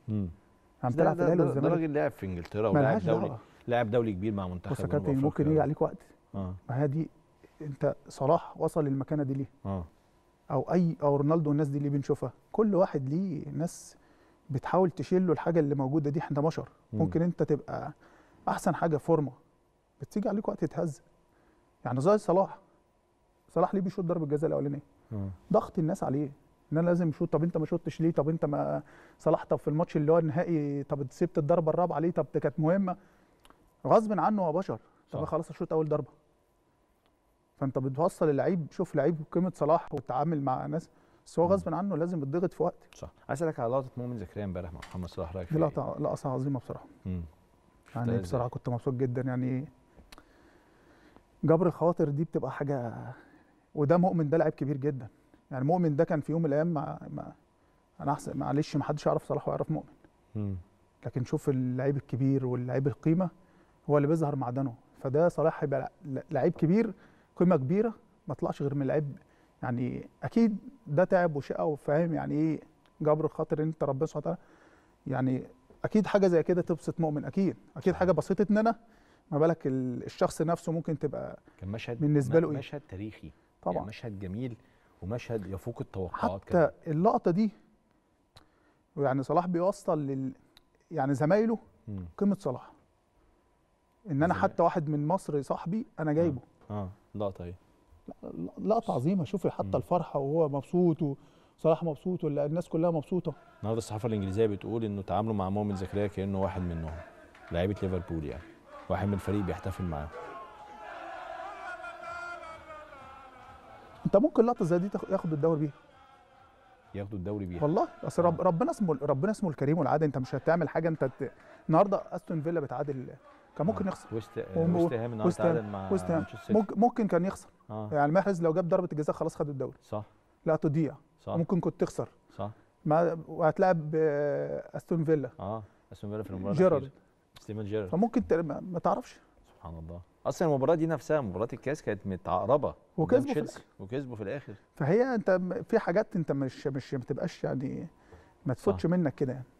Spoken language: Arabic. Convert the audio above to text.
عم تلعب في الاهلي والزمالك. ده راجل لعب في انجلترا ولاعب دولي، لاعب دولي كبير مع منتخب. بص يا كابتن، ممكن يجي عليك وقت ما هي دي، انت صلاح وصل للمكانه دي ليه؟ او رونالدو والناس دي اللي بنشوفها، كل واحد ليه ناس بتحاول تشيل له الحاجه اللي موجوده دي. احنا بشر، ممكن انت تبقى احسن حاجه فورمه، بتيجي عليك وقت تتهز. يعني زي صلاح ليه بيشوط ضربه الجزاء الاولانيه؟ ضغط الناس عليه ان انا لازم اشوط. طب انت ما شوطتش ليه؟ طب انت ما صلاح، طب في الماتش اللي هو النهائي طب سبت الضربه الرابعه ليه؟ طب كانت مهمه. غصب عنه، هو بشر. طب خلاص اشوط اول ضربه. فانت بتوصل اللعيب، شوف لعيب قيمه صلاح وتعامل مع ناس، بس هو غصب عنه لازم يتضغط في وقت. صح. عايز اسالك على لقطه مؤمن زكريا امبارح مع محمد صلاح، رايك دي لقطه عظيمه بصراحه. يعني بصراحه كنت مبسوط جدا. يعني جبر الخواطر دي بتبقى حاجه، وده مؤمن ده لعيب كبير جدا. يعني مؤمن ده كان في يوم من الايام انا احسن، معلش ما حدش يعرف صلاح ويعرف مؤمن. لكن شوف اللعيب الكبير واللعيب القيمه هو اللي بيظهر معدنه. فده صلاح هيبقى لعيب كبير، قيمه كبيره، ما طلعش غير من لعيب. يعني اكيد ده تعب وشقه وفاهم يعني ايه جبر الخاطر. انت ربنا سبحانه وتعالى يعني اكيد حاجه زي كده تبسط مؤمن. اكيد حاجه بسيطتني انا، ما بالك الشخص نفسه ممكن تبقى كان مشهد بالنسبه له مشهد تاريخي طبعا. يعني مشهد جميل ومشهد يفوق التوقعات حتى كمان. اللقطه دي يعني صلاح بيوصل يعني زمايله قيمه صلاح. ان انا حتى واحد من مصر صاحبي انا جايبه. لقطه ايه؟ لقطه عظيمه. شوفي حتى الفرحه وهو مبسوط وصلاح مبسوط ولا الناس كلها مبسوطه. النهارده الصحافه الانجليزيه بتقول انه تعاملوا مع مؤمن زكريا كانه واحد منهم، لعيبه ليفربول، يعني واحد من الفريق بيحتفل معاه. انت ممكن لقطه زي دي ياخد الدوري بيها. ياخدوا الدوري بيها والله. اصل ربنا اسمه الكريم والعادل. انت مش هتعمل حاجه. انت النهارده استون فيلا بتعادل، كان ممكن يخسر. وست هام النهارده تعادل مع مانشستر. ممكن كان يخسر. يعني محرز لو جاب ضربه الجزاء خلاص خد الدوري. صح. لا تضيع. ممكن كنت تخسر. صح. وهتلاعب استون فيلا. استون فيلا في المباراه جيرارد، ستيفن جيرارد. فممكن ما تعرفش. سبحان الله. اصلا المباراه دي نفسها مباراه الكاس كانت متعقربه وكسبوا في الاخر. فهي انت في حاجات انت مش ما تبقاش يعني ما تفوتش منك كده يعني.